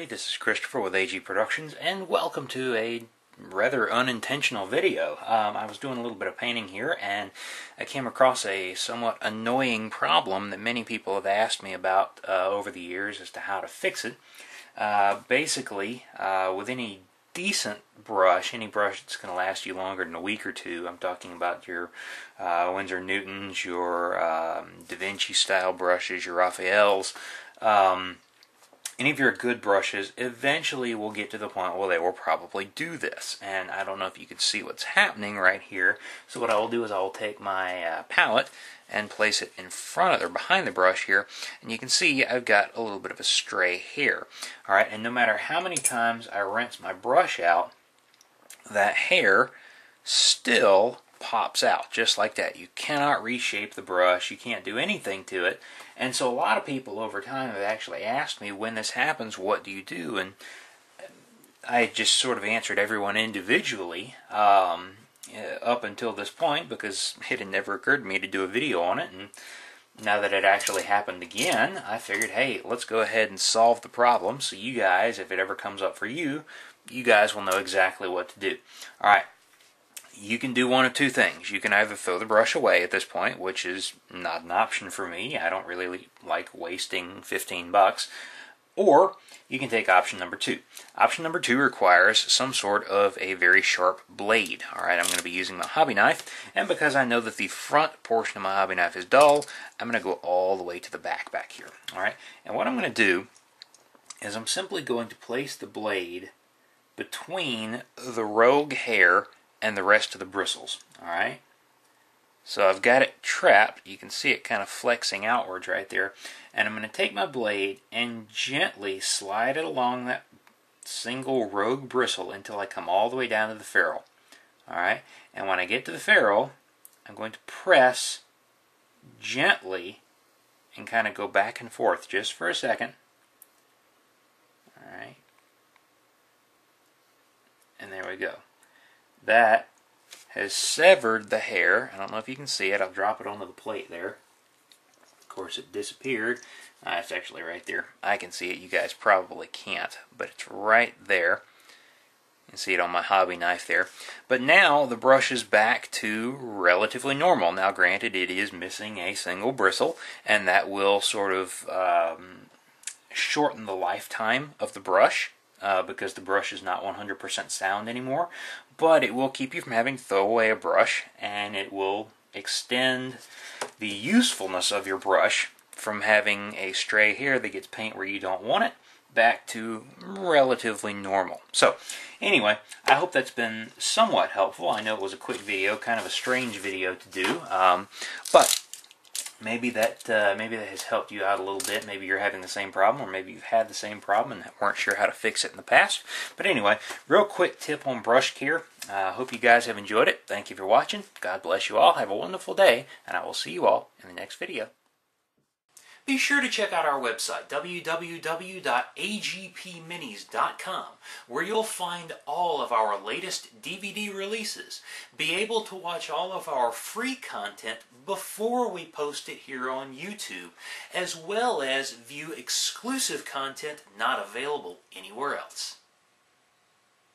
everybody, this is Christopher with AG Productions, and welcome to a rather unintentional video. I was doing a little bit of painting here, and I came across a somewhat annoying problem that many people have asked me about over the years as to how to fix it. Basically, with any decent brush, any brush that's going to last you longer than a week or two, I'm talking about your Winsor Newtons, your Da Vinci style brushes, your Raphaels, any of your good brushes eventually will get to the point where they will probably do this. And I don't know if you can see what's happening right here. So what I will do is I will take my palette and place it in front of or behind the brush here, and you can see I've got a little bit of a stray hair. Alright, and no matter how many times I rinse my brush out, that hair still pops out just like that. You cannot reshape the brush, you can't do anything to it. And so a lot of people over time have actually asked me, when this happens, what do you do? And I just sort of answered everyone individually up until this point, because it had never occurred to me to do a video on it. And now that it actually happened again, I figured, hey, let's go ahead and solve the problem so you guys, if it ever comes up for you, you guys will know exactly what to do. Alright. You can do one of two things. You can either throw the brush away at this point, which is not an option for me. I don't really like wasting 15 bucks. Or you can take option number two. Option number two requires some sort of a very sharp blade. Alright, I'm going to be using my hobby knife, and because I know that the front portion of my hobby knife is dull, I'm going to go all the way to the back here. Alright, and what I'm going to do is I'm simply going to place the blade between the rogue hair and the rest of the bristles. Alright, so I've got it trapped. You can see it kind of flexing outwards right there, and I'm going to take my blade and gently slide it along that single rogue bristle until I come all the way down to the ferrule. Alright, and when I get to the ferrule, I'm going to press gently and kind of go back and forth just for a second. Alright, and there we go. That has severed the hair. I don't know if you can see it. I'll drop it onto the plate there. Of course, it disappeared. It's actually right there. I can see it. You guys probably can't, but it's right there. You can see it on my hobby knife there. But now the brush is back to relatively normal. Now, granted, it is missing a single bristle, and that will sort of shorten the lifetime of the brush. Because the brush is not 100% sound anymore, but it will keep you from having to throw away a brush, and it will extend the usefulness of your brush from having a stray hair that gets paint where you don't want it back to relatively normal. So anyway, I hope that's been somewhat helpful. I know it was a quick video, kind of a strange video to do, but maybe that has helped you out a little bit. Maybe you're having the same problem, or maybe you've had the same problem and weren't sure how to fix it in the past. But anyway, real quick tip on brush care. I hope you guys have enjoyed it. Thank you for watching. God bless you all. Have a wonderful day, and I will see you all in the next video. Be sure to check out our website, www.agpminis.com, where you'll find all of our latest DVD releases. Be able to watch all of our free content before we post it here on YouTube, as well as view exclusive content not available anywhere else.